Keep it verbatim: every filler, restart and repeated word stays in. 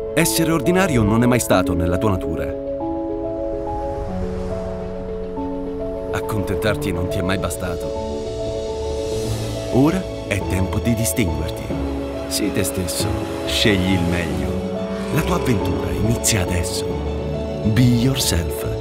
Essere ordinario non è mai stato nella tua natura. Accontentarti non ti è mai bastato. Ora è tempo di distinguerti. Sii te stesso, scegli il meglio. La tua avventura inizia adesso. Be yourself.